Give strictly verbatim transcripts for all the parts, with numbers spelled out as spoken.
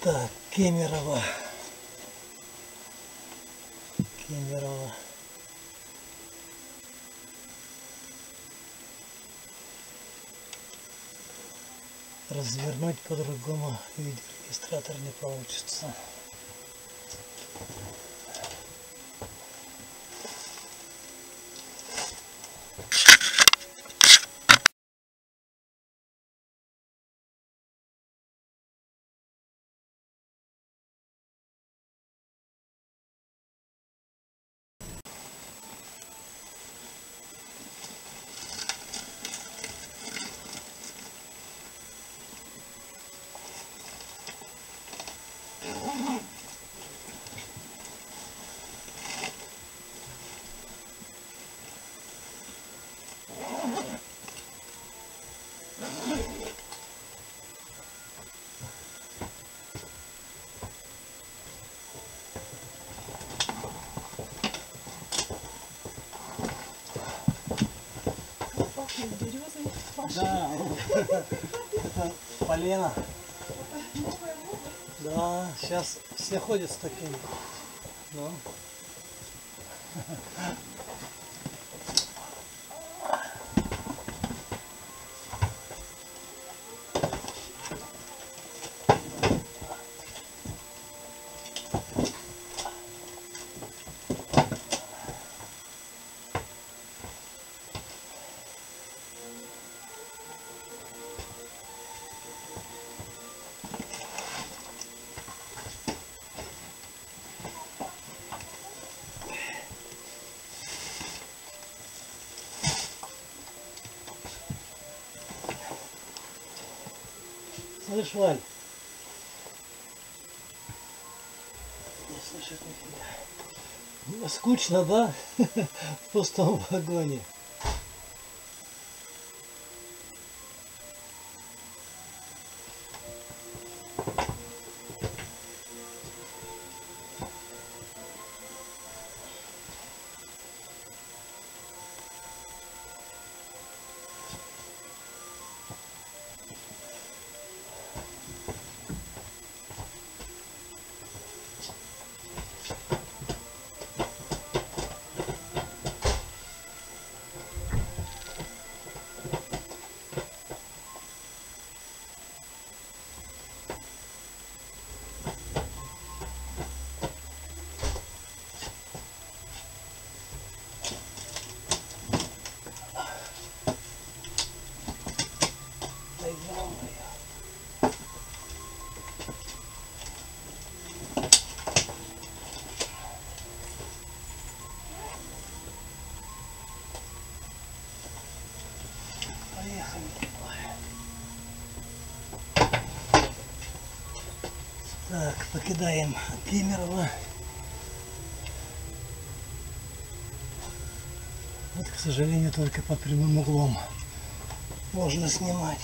Так, Кемерово. Кемерово. Развернуть по-другому видеорегистратор не получится. Да, это полено. Да, сейчас все ходят с таким. Ну. Слышь, Валь? Не слышит нифига. Скучно, да? В пустом вагоне. Так, покидаем Кемерово. Вот, к сожалению, только по прямым углом можно снимать.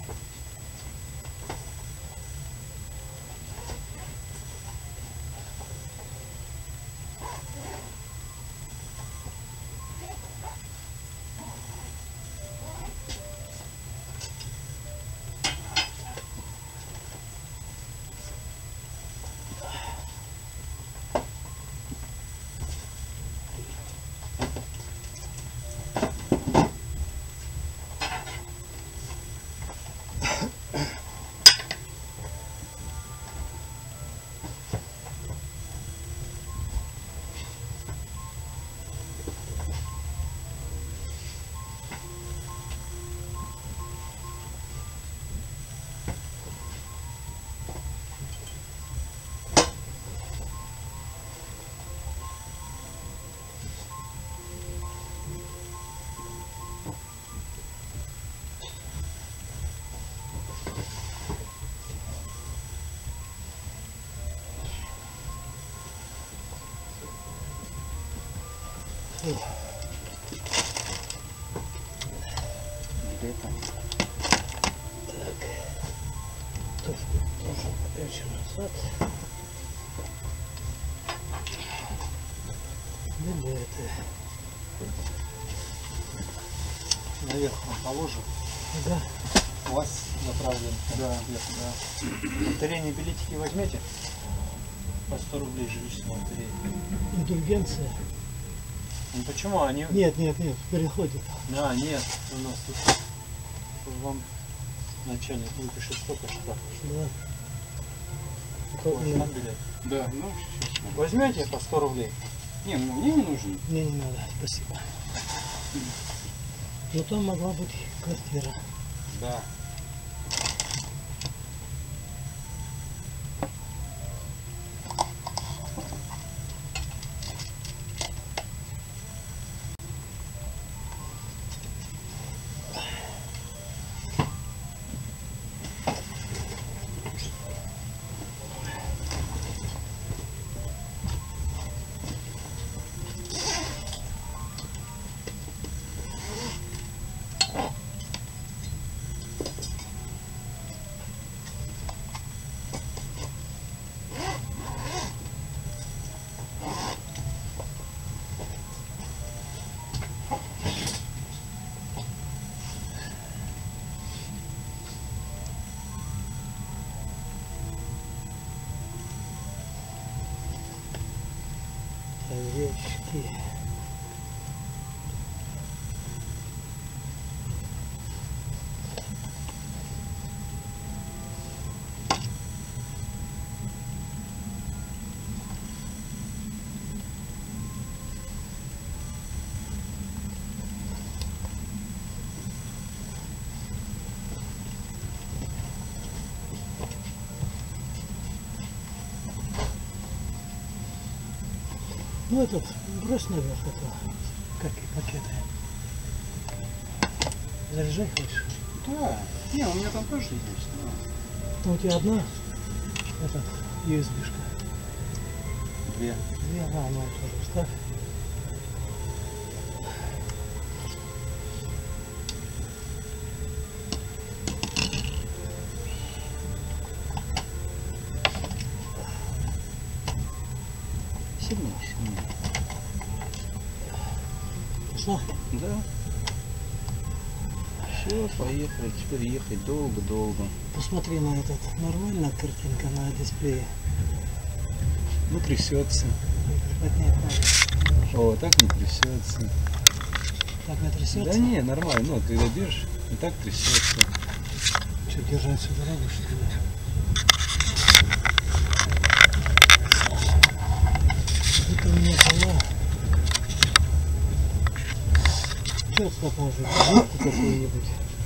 Так, тут прячем назад. Ну, это наверх мы положим. Да. у вас направлен. Да, да. Батарейные билетики возьмете? По сто рублей жилищная батарея. Индульгенция? Ну почему? Они... Нет, нет, нет, переходит. А, нет, у нас тут вам начальник выпишет столько штраф. Да. У вас там билет? Да, ну сейчас. Возьмете по сто рублей? Не, ну мне не нужен. Мне не надо, спасибо. Но там могла быть квартира. Да. Овечки. Ну этот, брось наверх это, как и пакеты. Заряжай хочешь? Да. Не, у меня там тоже есть. Да. Ну, у тебя одна, этот, ю эс би-шка. Две. Две, а, ну тоже вставь. Сильнее, сильнее. Пошла? Да. Все, поехали. Теперь ехать долго-долго. Посмотри на этот, нормальная картинка на дисплее. Ну, трясется. Поднять надо. О, так не трясется. Так не трясется? Да не, нормально. Ну, когда держишь, и так трясется. Что, держать всю дорогу, что ли? Это у меня была. Что тут может? Жидку какую-нибудь.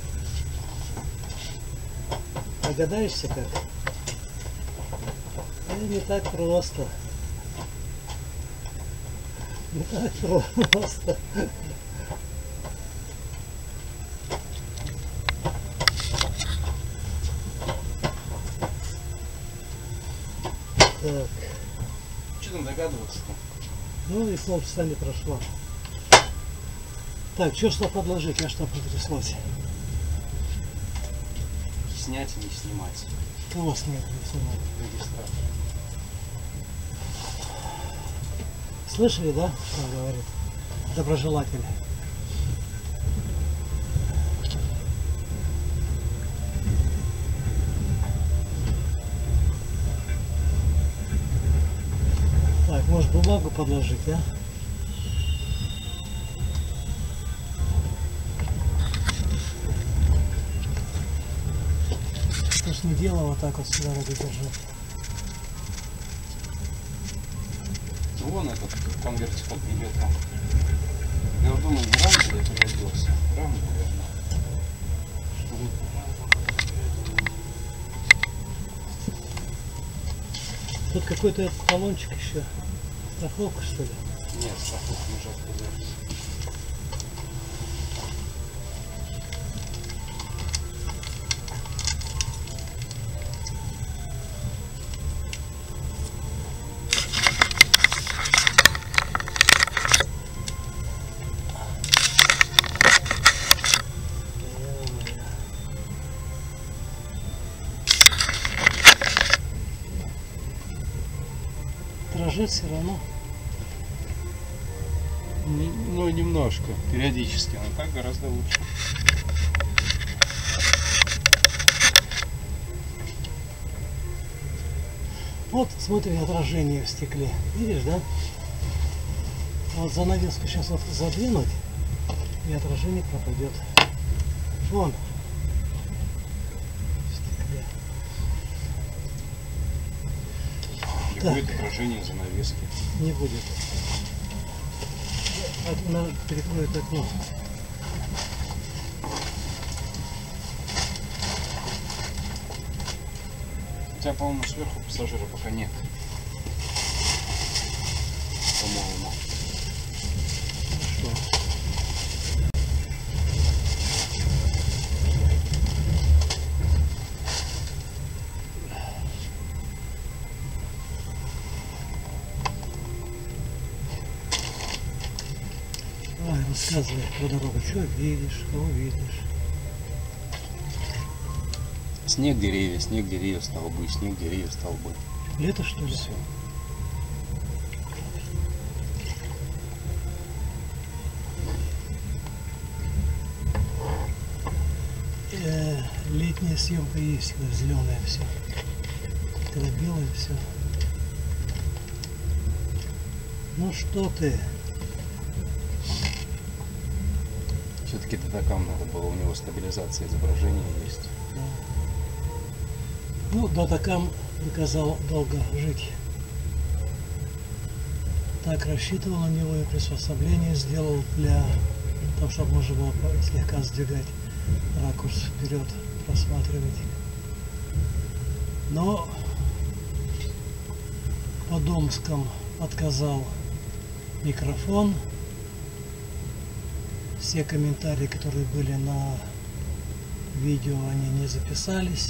Догадаешься как? Это не так просто. Не так просто. Так. Что там догадываться-то? Ну и полчаса не прошло. Так, что что подложить, а что потряслось? Снять и не снимать. Кого снять не снимать? Регистратор. Слышали, да, что он говорит? Доброжелатель. Так, может бумагу подложить, а? Это ж не дело вот так вот сюда надо держать. Ну, вон этот конвертик от билета. Я вот думаю, в рамбуле переоделся. Рамбуле, наверное. Что ли? Тут какой-то талончик еще. Страховка, что ли? Нет, страховка уже отказались. Дрожит все равно. Ну, немножко. Периодически. Но так гораздо лучше. Вот смотри, отражение в стекле. Видишь, да? Вот занавеску сейчас вот задвинуть, и отражение пропадет. Вон. В стекле. Не Так. будет отражения занавески. Не будет. Одна перекроет окно. У тебя, по-моему, сверху пассажира пока нет. По-моему. Хорошо. Давай, рассказывай про дорогу. Что видишь, кого видишь? Снег, деревья, снег, деревья, столбы, снег, деревья, столбы. Лето, что ли? Все. Э, летняя съемка есть, когда зеленое все. Когда белое все. Ну что ты? Все-таки Датакам надо было, у него стабилизация изображения есть. Да. Ну, Датакам доказал долго жить. Так рассчитывал на него и приспособление сделал для того, чтобы можно было слегка сдвигать ракурс вперед, просматривать. Но по Домском отказал микрофон. Все комментарии, которые были на видео, они не записались.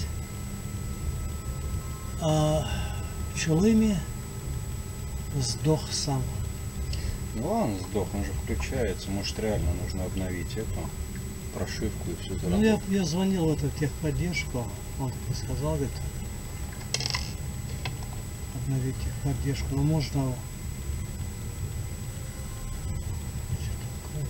А в Чулыме сдох сам. Ну ладно, сдох, он же включается. Может, реально нужно обновить эту прошивку и все Ну, заработает. я, я звонил в эту техподдержку, он так и сказал, говорит, обновить техподдержку. Ну, можно... Что такое?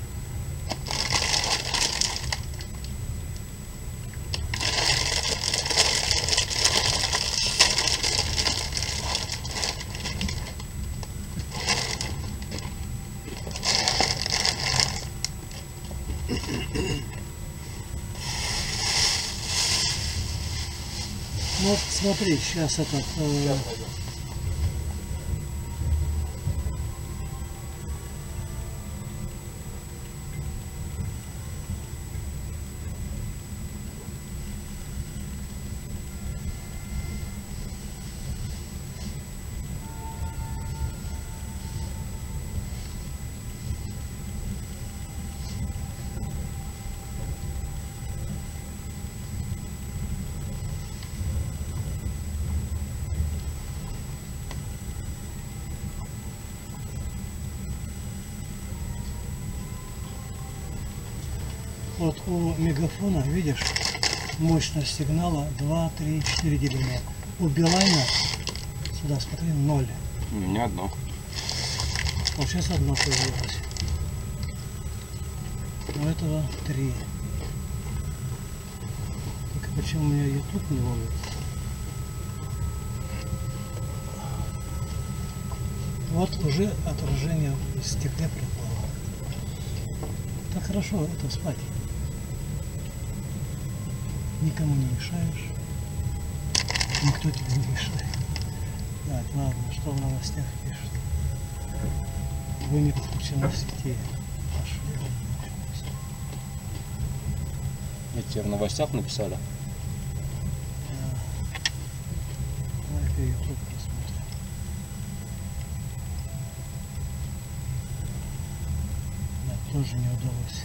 Ну, вот смотри, сейчас этот... э, Вот у мегафона, видишь, мощность сигнала два, три, четыре деления. У Билайна, сюда смотри, ноль. У меня одно. Вот сейчас одно появилось. У этого три. Так почему у меня YouTube не ловит? Вот уже отражение в стекле пропало. Так хорошо, это спать. Никому не мешаешь. Никто тебе не мешает. Так, ладно, что в новостях пишут? Вы не подключены в сети. Пошли. Это тебе в новостях написали? Да. Давай-ка YouTube посмотрим. Да, тоже не удалось.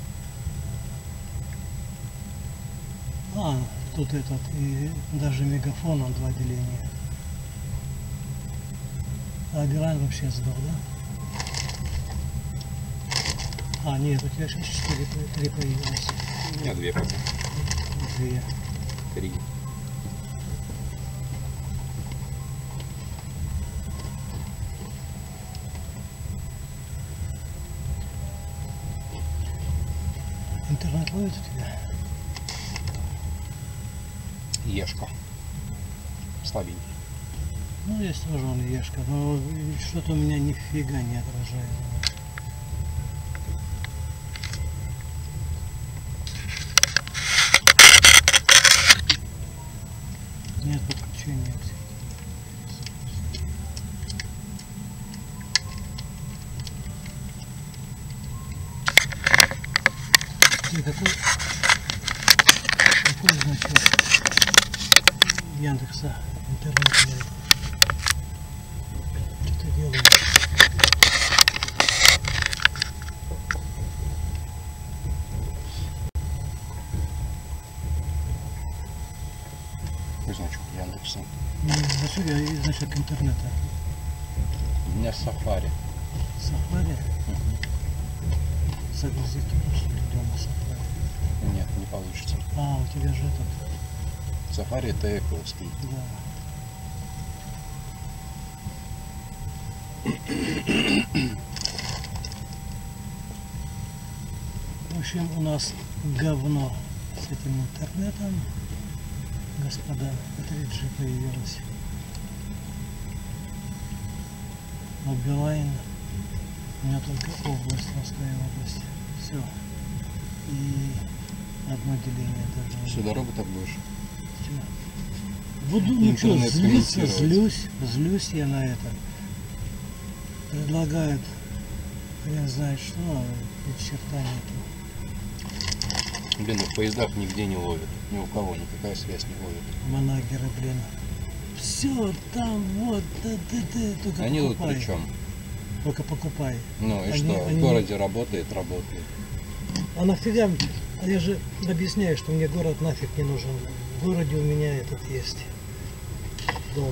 А, тут этот, и даже мегафон, он два деления. А Билайн вообще сдох, да? А, нет, у тебя сейчас четыре, три появилось. У меня две пока. Две. Три. Интернет ловит у тебя? Ешка. Слабенький. Ну, есть тоже он Ешка, но что-то у меня нифига не отражает. Нет подключения. И какой, какой значок Яндекса интернет? Что-то делаю. Какой значок Яндекса? Значок, а значок интернета. У меня Safari. Safari? Загрузить туда, что ли, дома Safari? Нет, не получится. А, у тебя же этот. Safari это Apple-ский. Да. В общем, у нас говно с этим интернетом, господа. три джи появилось. Но Билайн у меня только область, Московская область. Все. И одно деление даже. Всю дорогу так будешь? Всё. Буду, ну что, Интернет злиться, комментировать. злюсь, злюсь я на это. Предлагают, хрен знает что, ни черта нету. Блин, ну в поездах нигде не ловят. Ни у кого, никакая связь не ловит. Манагеры, блин. Все, там, вот, да, да, да, только Они тут покупай. при чем? Только покупай. Ну и Они- что, они- в городе работает, работает. А нафига, мне- а я же объясняю, что мне город нафиг не нужен. В городе у меня этот есть дом.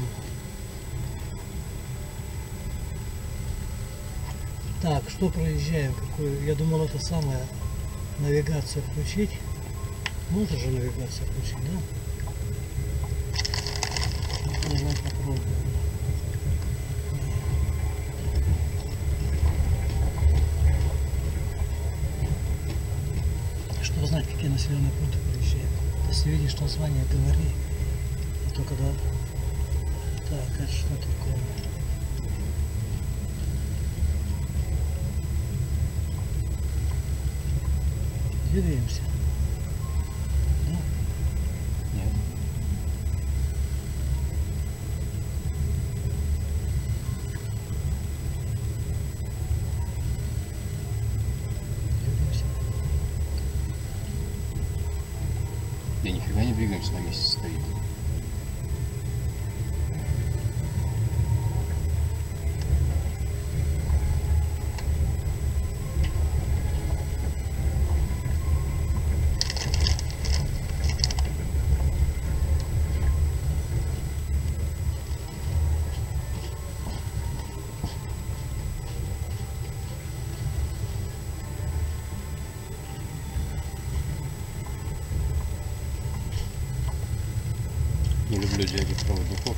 Так, что проезжаем? Какую? Я думал, это самое, навигацию включить. Можно же навигацию включить, да? Ну, давай попробуем. Чтобы знать, какие населенные пункты проезжаем. Если видишь название, говори. А то когда... Так, это что такое? Двигаемся. Да? Нет. Двигаемся. Да нифига не двигаемся, на месте стоит. Не люблю дядю проводников.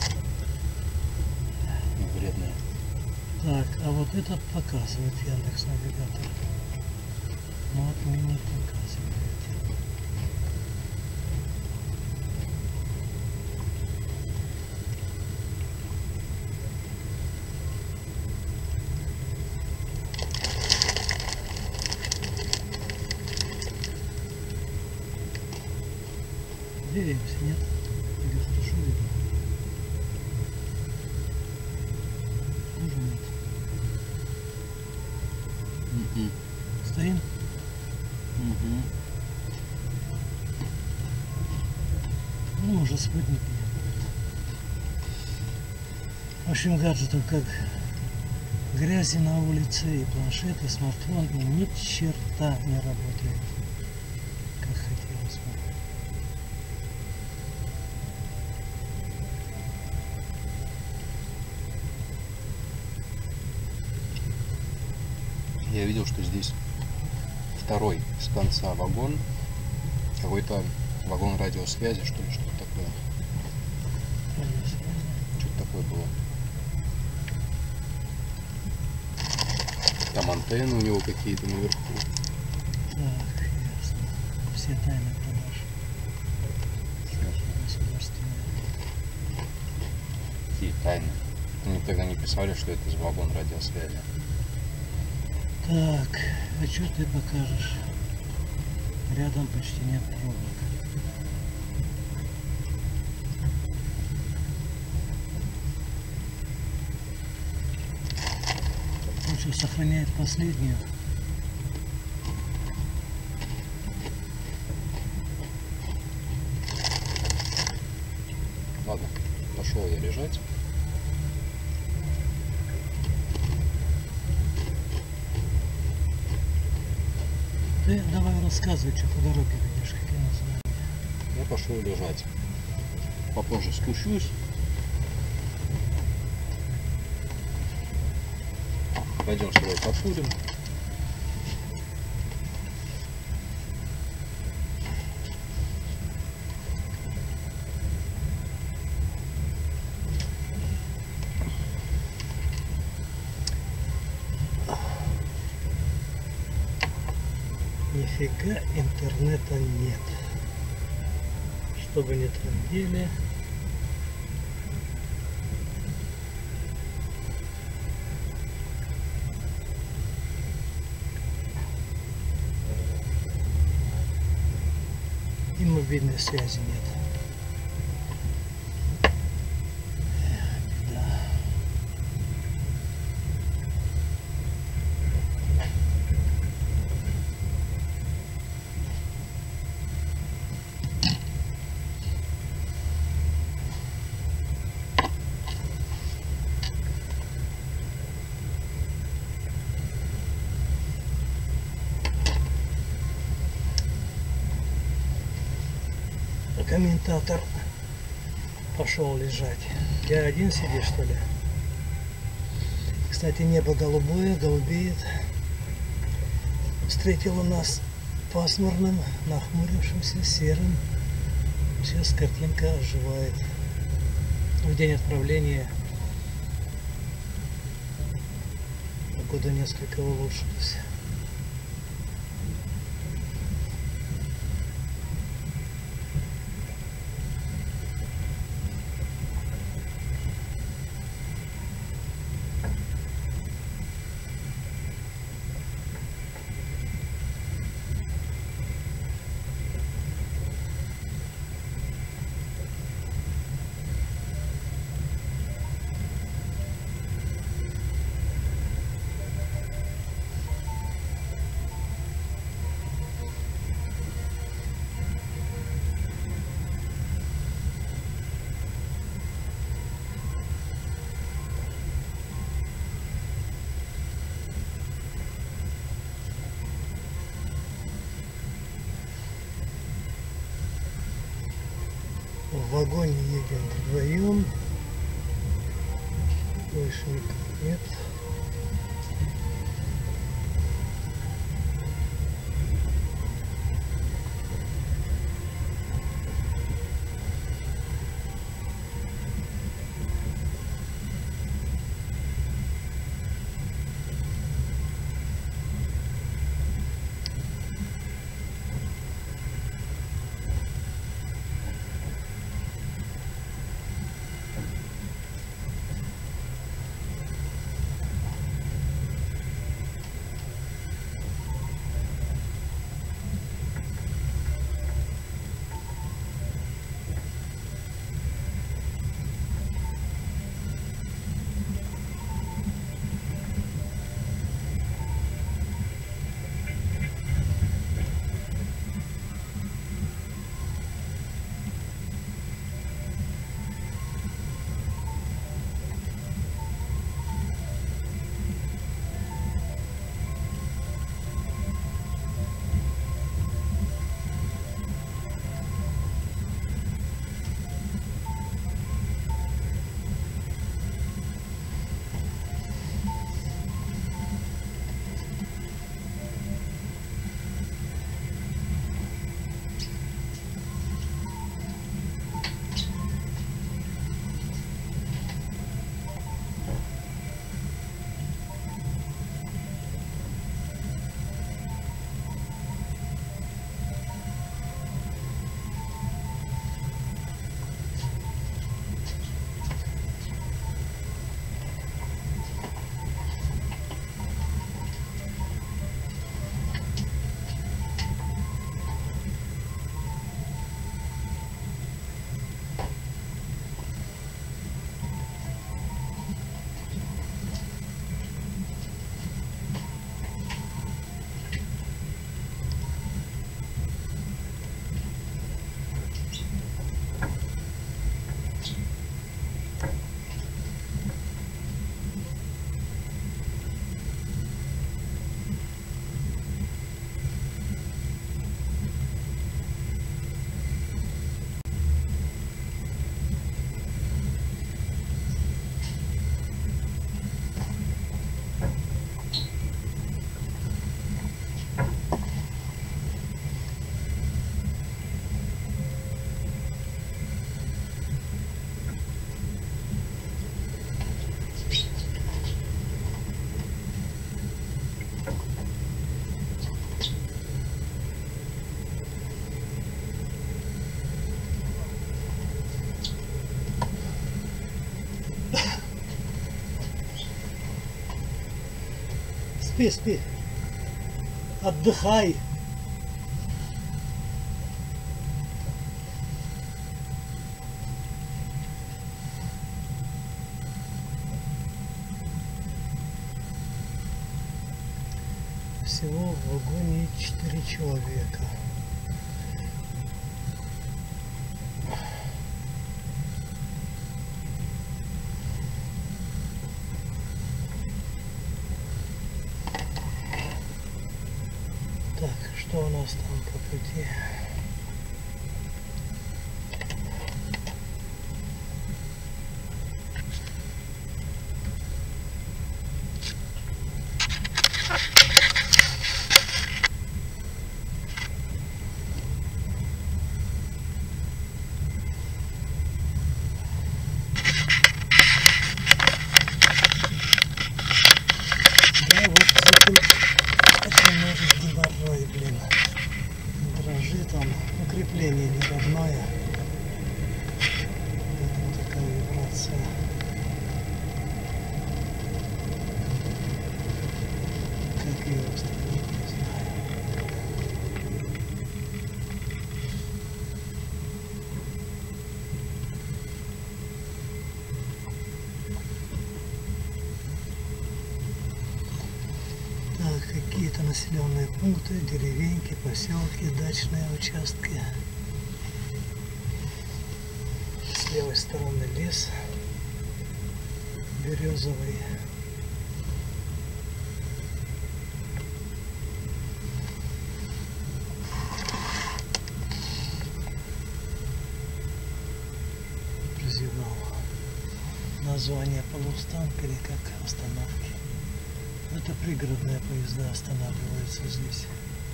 Ну, вредные. Так, а вот это показывает Яндекс навигатор. Ну вот мне не показывает. Двигаемся, нет? Тебе хорошо видно? Тоже нет. Мгм. Стоим? Мгм. Ну, уже спутник нет. В общем, гаджетов как грязи на улице, и планшет, и смартфон, и ни черта не работает, как хотелось бы. Я видел, что здесь второй с конца вагон. Какой-то вагон радиосвязи, что ли, что-то такое. Что-то такое было. Там антенны у него какие-то наверху. Так, ясно. Все тайны продаж государственные. Какие тайны. тогда не писали, что это за вагон радиосвязи? Так, а что ты покажешь? Рядом почти нет пробок. Он что, сохраняет последнюю? Ладно, пошел я лежать. Ты давай рассказывай, что по дороге видишь, какие названия. Я пошел лежать. Попозже спущусь. Пойдем с тобой покурим. Нифига интернета нет. Что бы ни трындели. И мобильной связи нет. Эх, беда. Комментатор пошел лежать. Я один сидишь, что ли? Кстати, небо голубое, голубеет. Встретило нас пасмурным, нахмурившимся, серым. Сейчас картинка оживает. В день отправления погода несколько улучшилась. В вагоне едем вдвоем. Больше никого нет. спи, спи. Отдыхай. Всего в вагоне четыре человека. Так, что у нас там по пути? Да, вот цикл. Очень может геморрой, блин. Дрожит он. Укрепление не родное. Вот такая вибрация. Как ее установить, не знаю. Так, какие-то населенные пункты, деревеньки, поселки, дачные участки. С левой стороны лес березовый. Прозевал название полустанка или как остановки. Это пригородные поезда останавливаются здесь.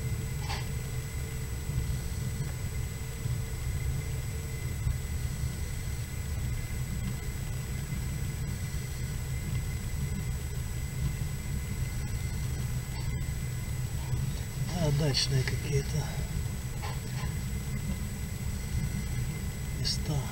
А дачные какие-то места.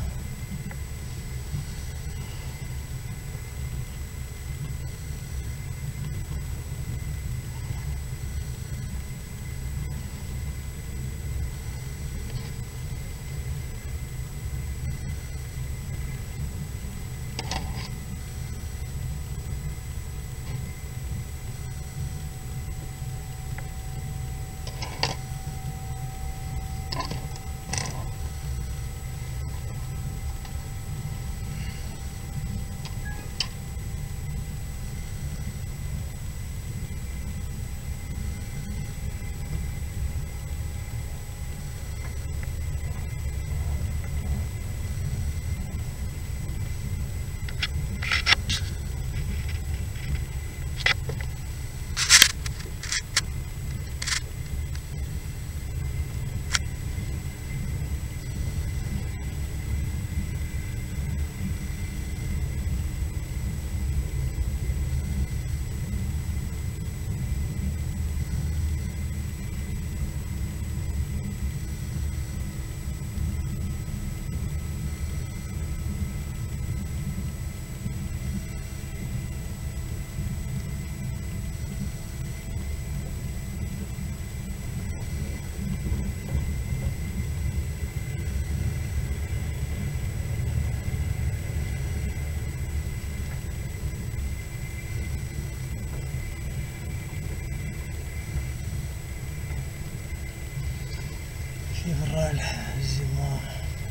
Февраль, зима.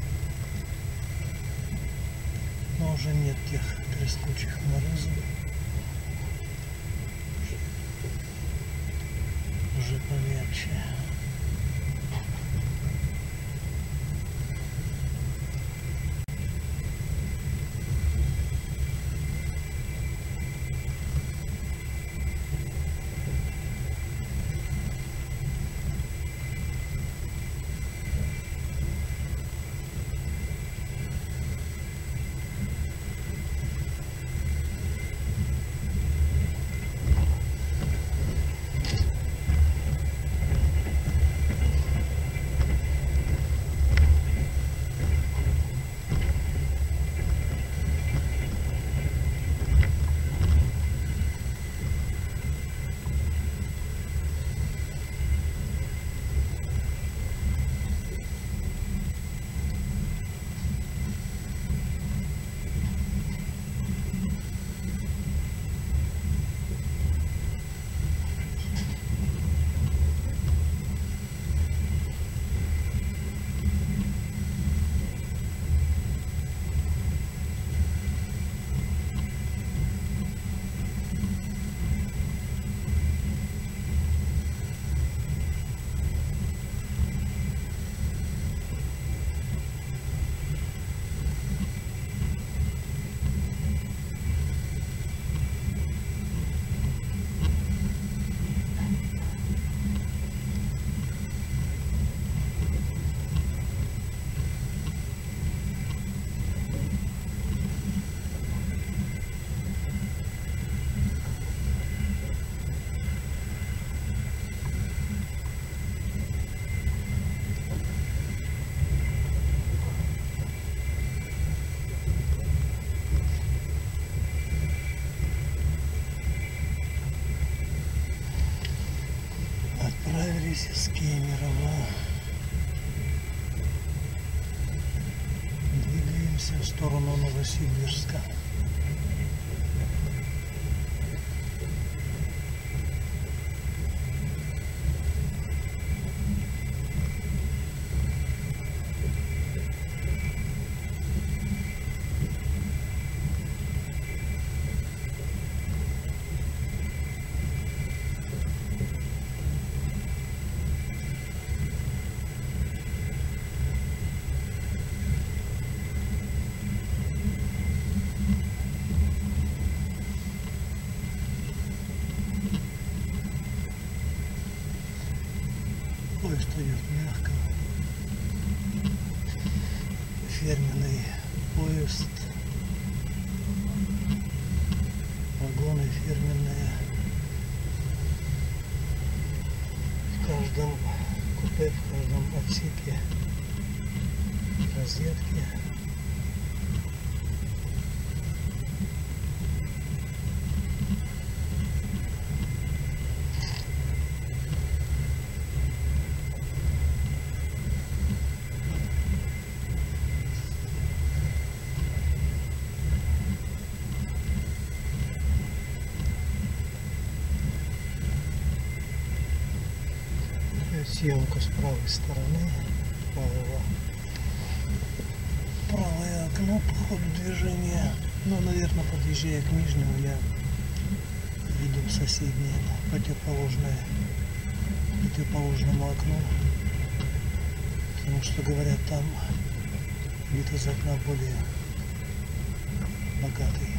Но уже нет тех трескучих морозов. Уже помягче. Миссис Кемерова. Двигаемся в сторону Новосибирска. Поезд идет мягко. Фирменный поезд. Вагоны фирменные. В каждом купе, в каждом отсеке розетки. Съемка с правой стороны, правого, правое окно по ходу движения. Ну, наверное, подъезжая к нижнему, я веду соседнее, противоположное, противоположному окну, потому что, говорят, там вид из окна более богатый.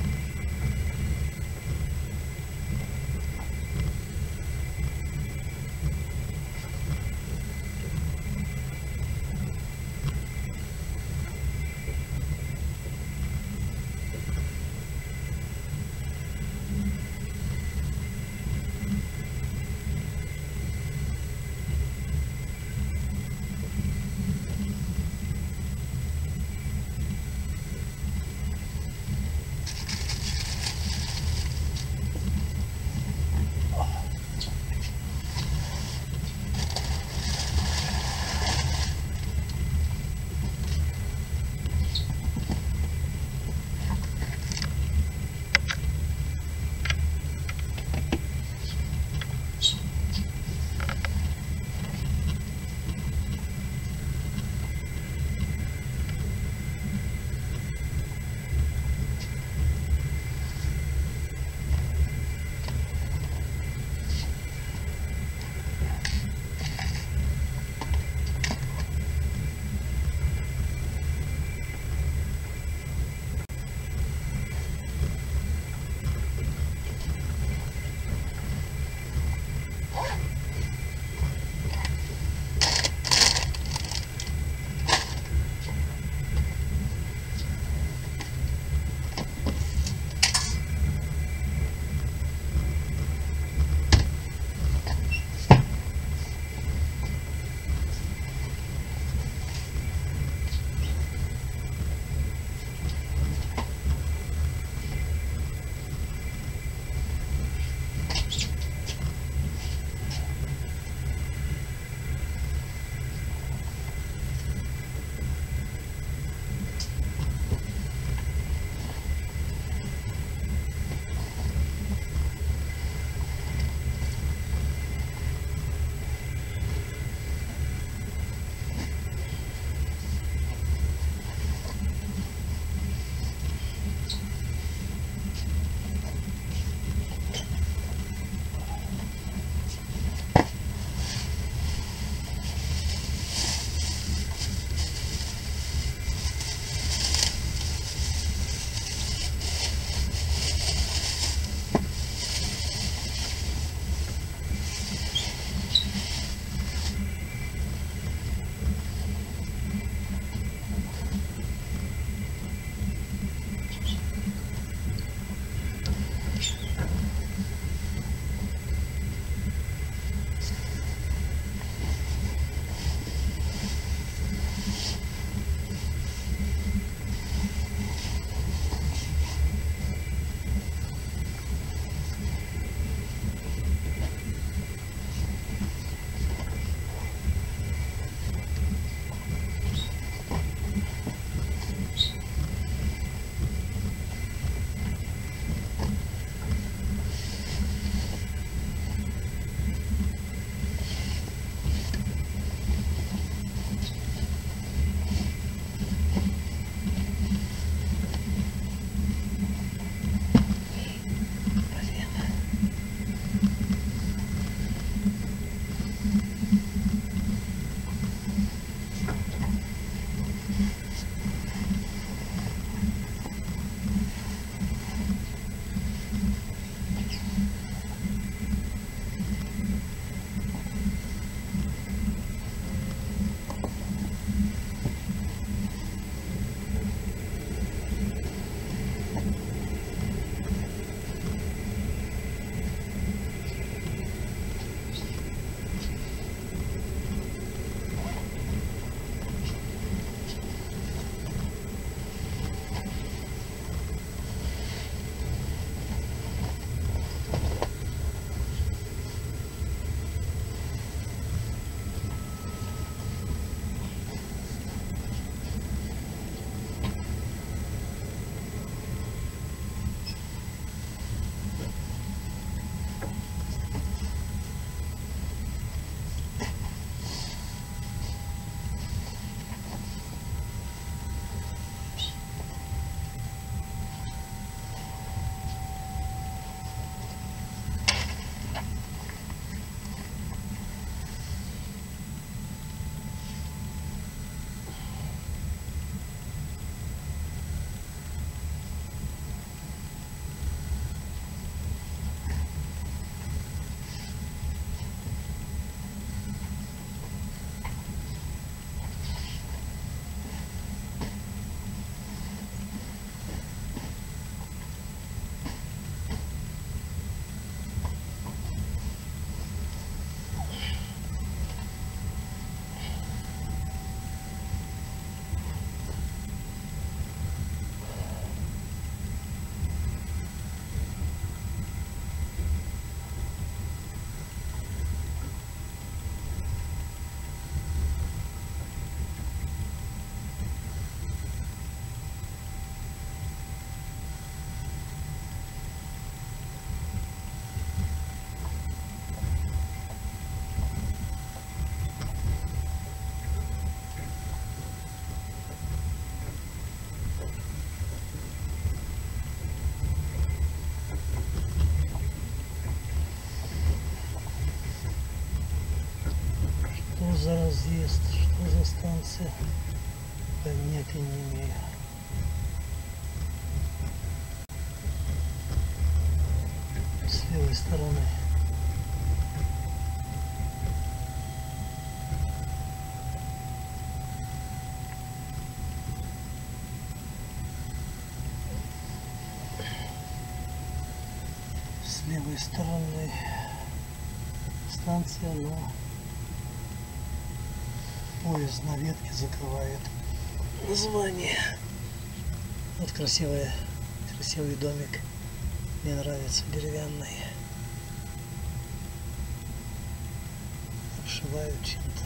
разъезд. Что за станция? Понятия не имею. С левой стороны. С левой стороны станция, но поезд на ветке закрывает название. Вот красивый, красивый домик. Мне нравится, деревянный. Обшивают чем-то.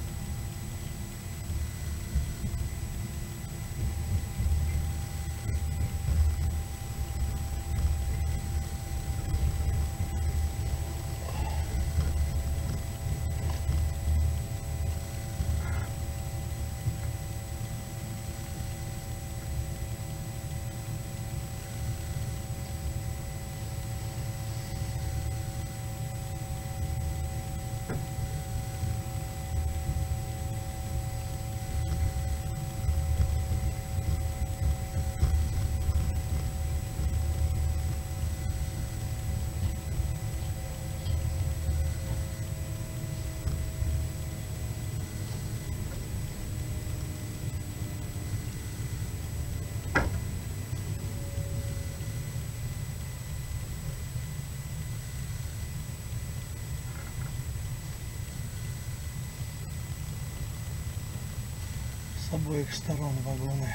С обоих сторон вагоны.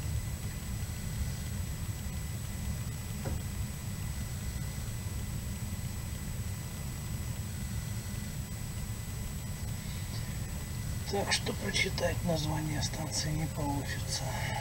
Так что прочитать название станции не получится.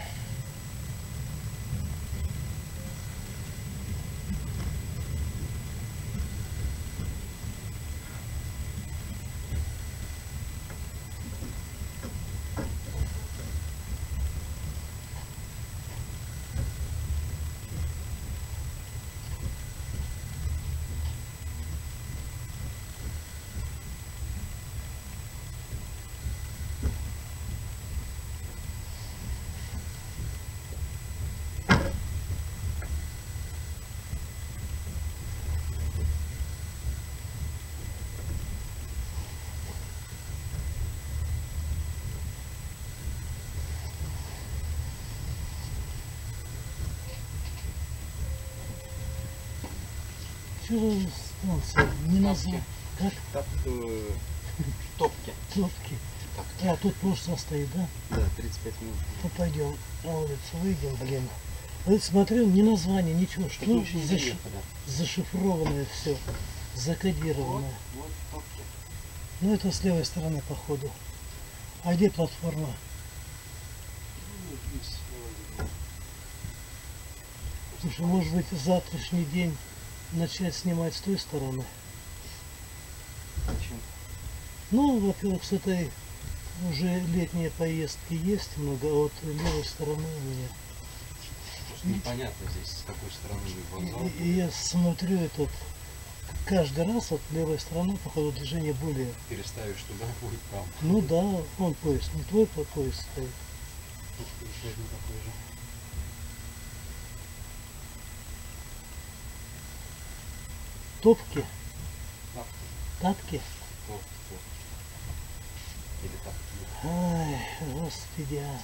Что за станция? Не назвать. Как? Так, э, топки. Топки. Так. А, тут просто стоит, да? Да, тридцать пять минут. Ну пойдем на улицу, выйдем, блин. Вот смотрю, ни название, ничего. Что заши... зашифрованное все, закодированное. Вот, вот топки. Ну это с левой стороны походу. А где платформа? Слушай, может быть завтрашний день начать снимать с той стороны? Почему? Ну, во-первых, с этой уже летние поездки есть много, а вот левой стороны у меня. Просто непонятно здесь, с какой стороны вокзал. И, и я смотрю, этот каждый раз от левой стороны по ходу движения более. Переставишь туда, будет там. Ну да, вон поезд, не твой поезд стоит. Тут еще один такой же. Топки, Тапки. тапки. Топки, топки. Или тапки. Ай, господи. а.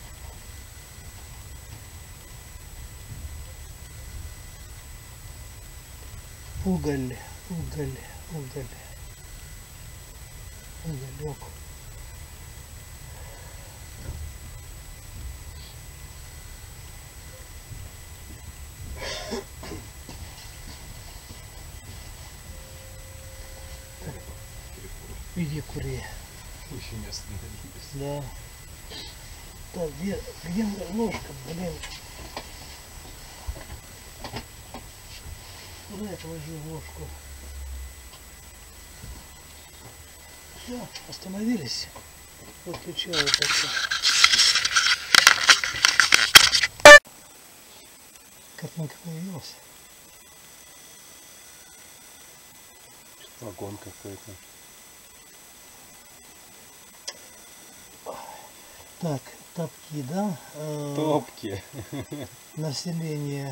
Уголь, уголь, уголь. Уголек. Иди кури. Еще не остановились. Да. Так, где, где моя ложка, блин? Куда я положил ложку? Все, остановились. Выключаю это все. Картинка появилась. Вагон какой-то. Так, Топки, да? Э, Топки. Население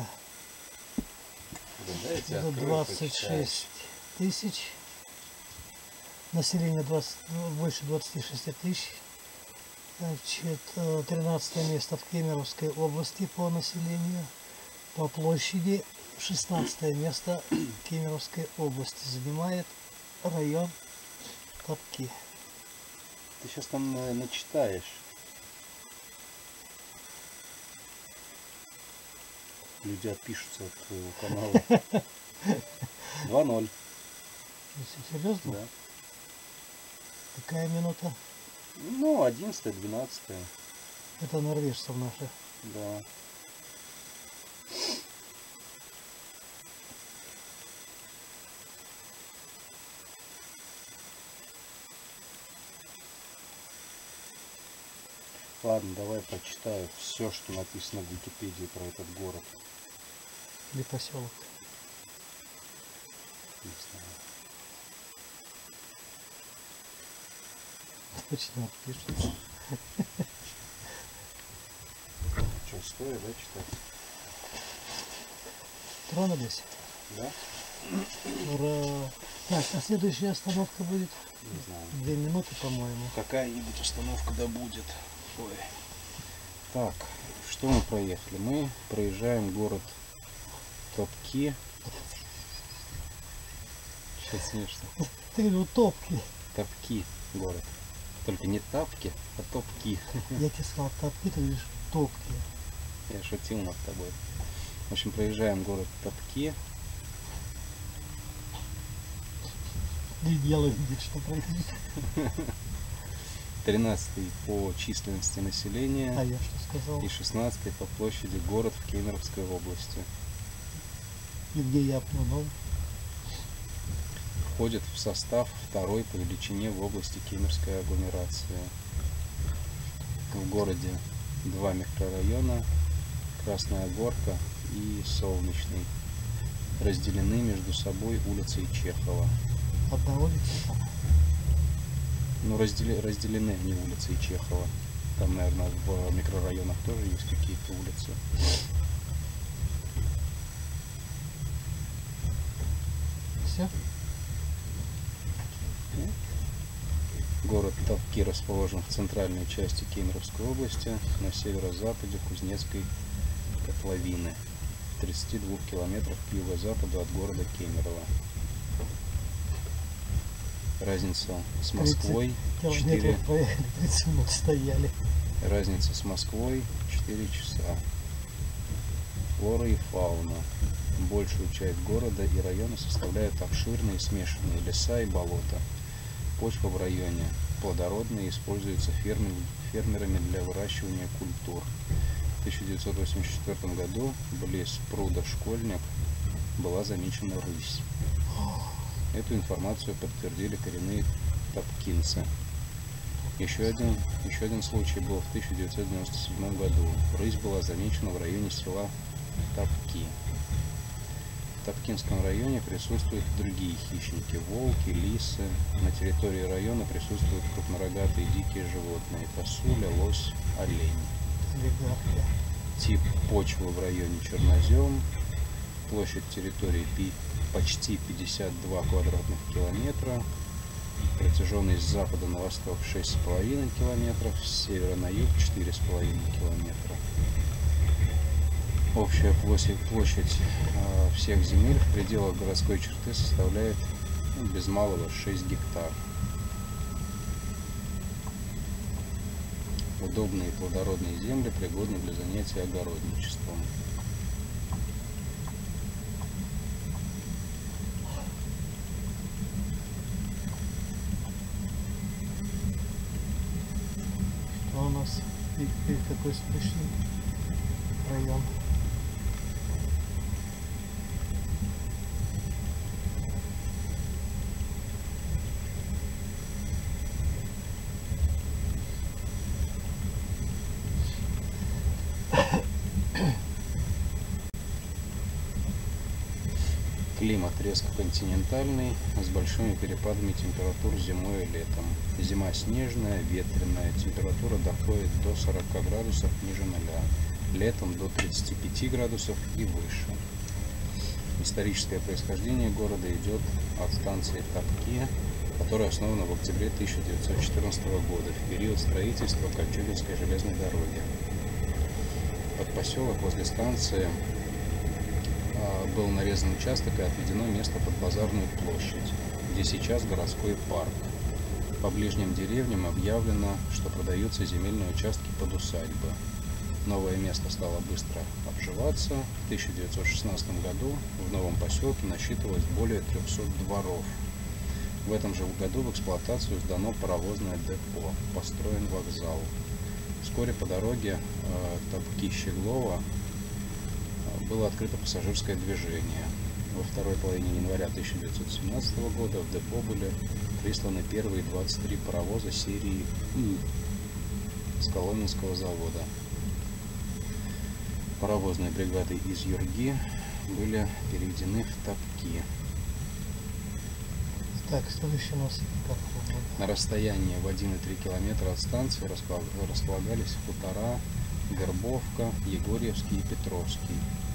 Дайте это открою, двадцать почитаю. шесть тысяч. Население двадцать, больше двадцати шести тысяч. Значит, э, тринадцатое место в Кемеровской области по населению. По площади шестнадцатое место Кемеровской области занимает район Топки. Ты сейчас там э, начитаешь. Люди отпишутся от твоего канала. два ноль. Серьезно? Да. Какая минута? Ну, одиннадцатое, двенадцатое. Это норвежцев наши. Да. Ладно, давай прочитаю все, что написано в Википедии про этот город. Или поселок. Не знаю. Точно отпишется. Что, стоит, да, читать? Тронулись? Да? Ура! Так, а следующая остановка будет Не знаю. две минуты, по-моему. Какая-нибудь установка да будет. Ой. Так, что мы проехали? Мы проезжаем город Топки. Сейчас смешно. Ты говорил топки. Топки город. Только не тапки, а топки. Я тебе сказал топки, ты говоришь топки. Я шутил над тобой. В общем, проезжаем город Топки. Не делай вид, что происходит. тринадцатый по численности населения А я что сказал? и шестнадцатый по площади город в Кемеровской области. И где я плюнул? Входит в состав второй по величине в области Кемеровской агломерации. В городе два микрорайона, Красная Горка и Солнечный, разделены между собой улицей Чехова. Одна улица там. Ну, раздели, разделены они улицей Чехова. Там, наверное, в микрорайонах тоже есть какие-то улицы. Все? Город Топки расположен в центральной части Кемеровской области, на северо-западе Кузнецкой котловины, в тридцати двух километрах к юго-западу от города Кемерово. Разница с Москвой четыре, Километров проехали, тридцать минут стояли. разница с Москвой четыре часа. Флора и фауна. Большую часть города и района составляют обширные смешанные леса и болота. Почва в районе плодородная и используется фермерами, фермерами для выращивания культур. В тысяча девятьсот восемьдесят четвёртом году близ пруда Школьник была замечена рысь. Эту информацию подтвердили коренные топкинцы. Еще один, еще один случай был в тысяча девятьсот девяносто седьмом году. Рысь была замечена в районе села Топки. В Топкинском районе присутствуют другие хищники – волки, лисы. На территории района присутствуют крупнорогатые дикие животные – косуля, лось, олень. Олигархия. Тип почвы в районе чернозем. Площадь территории почти пятьдесят два квадратных километра. Протяженность с запада на восток шесть с половиной километров, с севера на юг четыре с половиной километра. Общая площадь, площадь э, всех земель в пределах городской черты составляет ну, без малого шесть гектар. Удобные плодородные земли пригодны для занятия огородничеством. Что у нас? Теперь какой смешный район. Климат резко континентальный, с большими перепадами температур зимой и летом. Зима снежная, ветреная, температура доходит до сорока градусов ниже нуля, летом до тридцати пяти градусов и выше. Историческое происхождение города идет от станции Топки, которая основана в октябре тысяча девятьсот четырнадцатого года, в период строительства Кольчугинской железной дороги. Под поселок возле станции был нарезан участок и отведено место под базарную площадь, где сейчас городской парк. По ближним деревням объявлено, что продаются земельные участки под усадьбы. Новое место стало быстро обживаться. В тысяча девятьсот шестнадцатом году в новом поселке насчитывалось более трёхсот дворов. В этом же году в эксплуатацию сдано паровозное депо, построен вокзал. Вскоре по дороге э, Топки-Щеглова было открыто пассажирское движение. Во второй половине января тысяча девятьсот семнадцатого года в депо были присланы первые двадцать три паровоза серии И с Коломенского завода. Паровозные бригады из Юрги были переведены в Топки. Так, следующий у нас как? На расстоянии в один и три километра от станции располагались хутора Горбовка, Егорьевский и Петровский.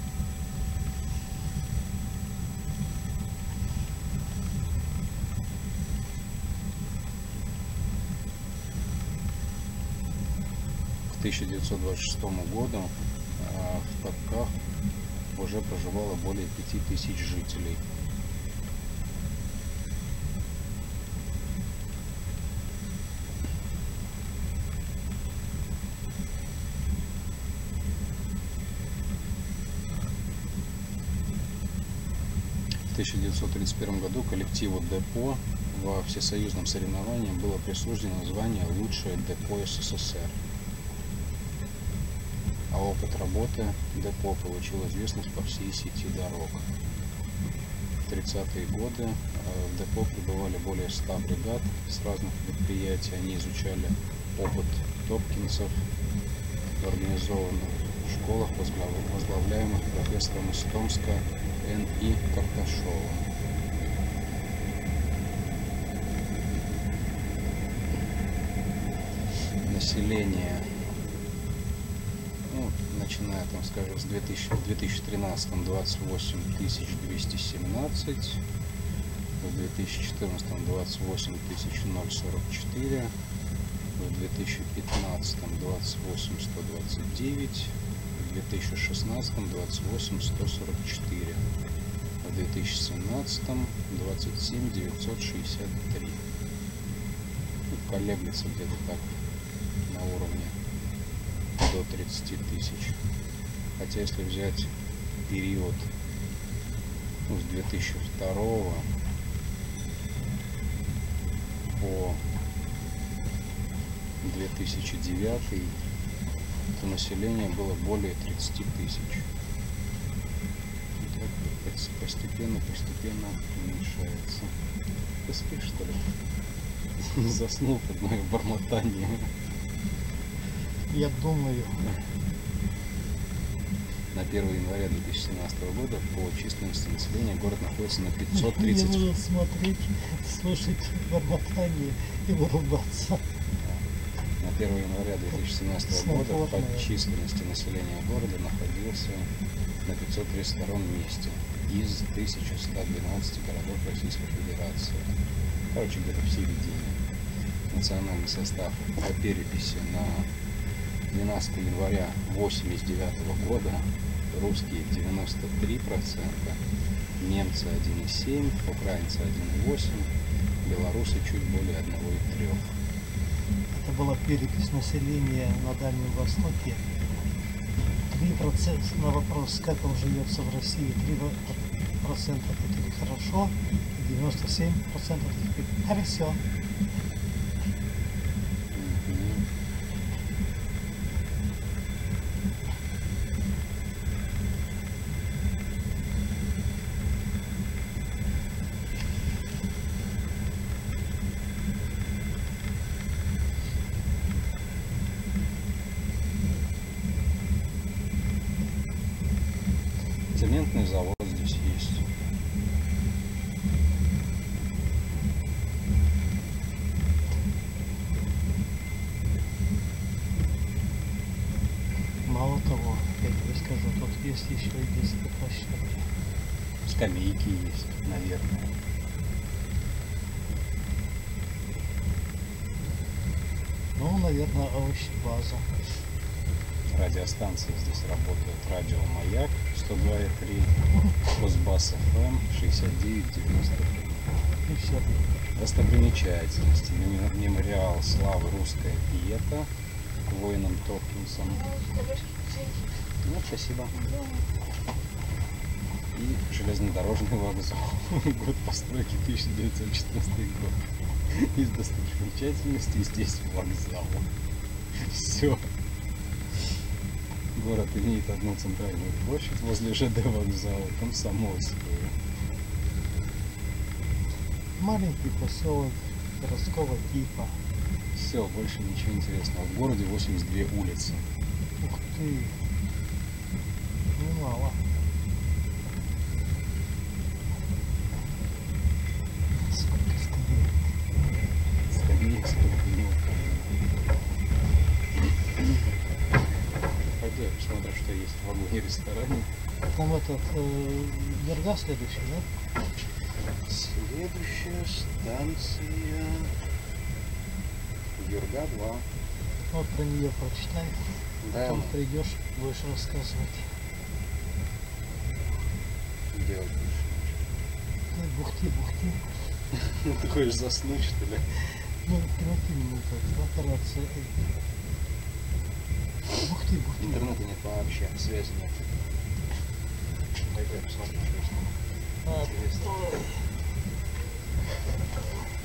К тысяча девятьсот двадцать шестому году в Топках уже проживало более пяти тысяч жителей. В тысяча девятьсот тридцать первом году коллективу депо во всесоюзном соревновании было присуждено звание «Лучшее депо СССР». А опыт работы депо получил известность по всей сети дорог. В тридцатые годы в депо прибывали более ста бригад с разных предприятий. Они изучали опыт топкинцев в организованных школах, возглавляемых профессором из Томска Н И Карташовым. Население, ну, начиная там, скажем, с две тысячи тринадцатого двадцать восемь тысяч двести семнадцать, в две тысячи четырнадцатом двадцать восемь тысяч сорок четыре, в две тысячи пятнадцатом двадцать восемь сто двадцать девять, в две тысячи шестнадцатом двадцать восемь сто сорок четыре, в две тысячи семнадцатом двадцать семь девятьсот шестьдесят три. Колеблется где-то так на уровне до тридцати тысяч. Хотя если взять период, ну, с две тысячи второго по две тысячи девятый, то население было более тридцати тысяч. Постепенно, постепенно уменьшается. Ты спишь, что ли? Заснул под мое бормотание. Я думаю. На первое января две тысячи семнадцатого года по численности населения город находится на пятьсот тридцать. Я буду смотреть, слушать бормотание и вырубаться. На первое января две тысячи семнадцатого года по численности населения города находился на пятьсот тридцать втором месте из тысячи ста двенадцати городов Российской Федерации. Короче, где-то в середине. Национальный состав по переписи на двенадцатое января восемьдесят девятого года: русские девяносто три процента, немцы один и семь процентов, украинцы один и восемь процентов, белорусы чуть более одного и трёх процентов. Это была перепись населения на Дальнем Востоке. три процента на вопрос, как вам живется в России, три процента ответили хорошо, девяносто семь процентов ответили хорошо. Цементный завод здесь есть. есть еще и детская площадка. Скамейки есть, наверное. Ну, наверное, овощебаза. Радиостанции здесь работают. Радио Маяк сто два и три, Кузбасс эф эм шестьдесят девять девяносто три. И все. Достопримечательности. Мем- Мемориал славы русская пиета к воинам Топкинсом. Ну, спасибо. И железнодорожный вокзал. Год постройки тысяча девятьсот четырнадцатый год. Из достопримечательностей здесь вокзал. Все. Город имеет одну центральную площадь возле ЖД вокзала, Комсомольскую. Маленький поселок городского типа. Все, больше ничего интересного. В городе восемьдесят две улицы. Ух ты. Немало. Сколько скорее. Скамеек, сколько не Пойду я посмотрю, что есть в вагоне-ресторане. Там этот э, Верга следующий, да? Следующая станция Юрга два. Вот про нее прочитай. Да, Потом придешь, будешь рассказывать. делать Ой, бухти, бухти. больше. Ты хочешь заснуть, что ли? Ну, прекрати минуту. Операция. Бухти, бухти. Интернета нет вообще, связи нет. Пойду я посмотрю, что есть. А, Интересно. ой.